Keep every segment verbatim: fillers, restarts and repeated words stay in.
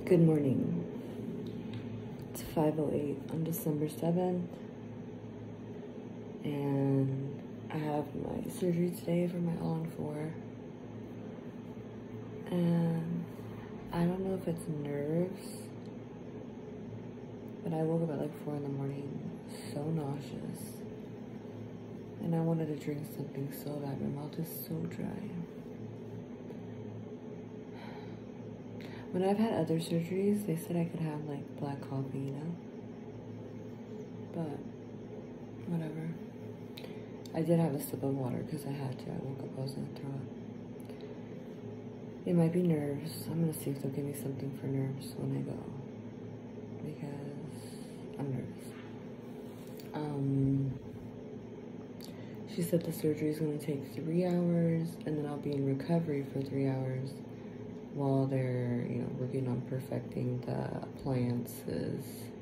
Good morning. It's five oh eight on December seventh, and I have my surgery today for my all on four, and I don't know if it's nerves, but I woke up at like four in the morning, so nauseous, and I wanted to drink something so bad. My mouth is so dry. When I've had other surgeries, they said I could have like black coffee, you know? But, whatever. I did have a sip of water because I had to. I woke up, I was gonna throw up. It might be nerves. I'm gonna see if they'll give me something for nerves when I go. Because I'm nervous. Um, she said the surgery is gonna take three hours and then I'll be in recovery for three hours. While they're, you know, working on perfecting the appliances.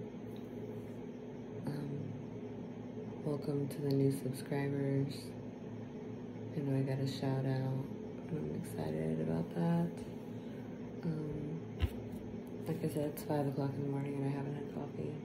Um, welcome to the new subscribers. I know I got a shout out, and I'm excited about that. Um, like I said, it's five o'clock in the morning and I haven't had coffee.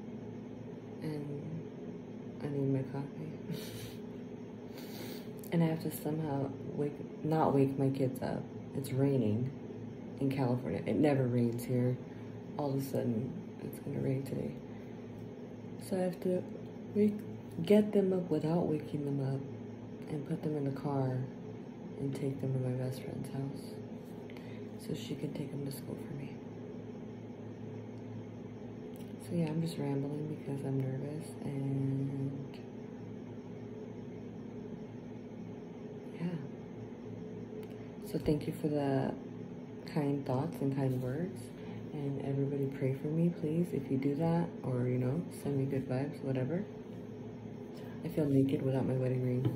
And I need my coffee. And I have to somehow wake, not wake my kids up. It's raining. In California. It never rains here. All of a sudden, it's gonna rain today. So I have to wake, get them up without waking them up and put them in the car and take them to my best friend's house so she can take them to school for me. So yeah, I'm just rambling because I'm nervous and yeah. So thank you for the kind thoughts and kind words, and everybody pray for me, please, if you do that, or you know, send me good vibes, whatever. I feel naked without my wedding ring,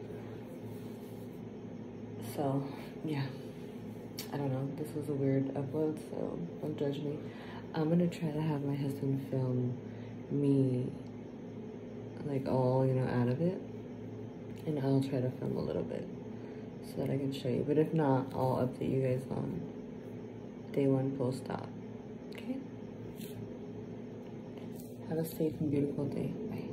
so yeah, I don't know, this was a weird upload, so don't judge me. I'm gonna try to have my husband film me like all, you know, out of it, and I'll try to film a little bit so that I can show you, but if not, I'll update you guys on day one post-op. Okay? Have a safe and beautiful day. Bye.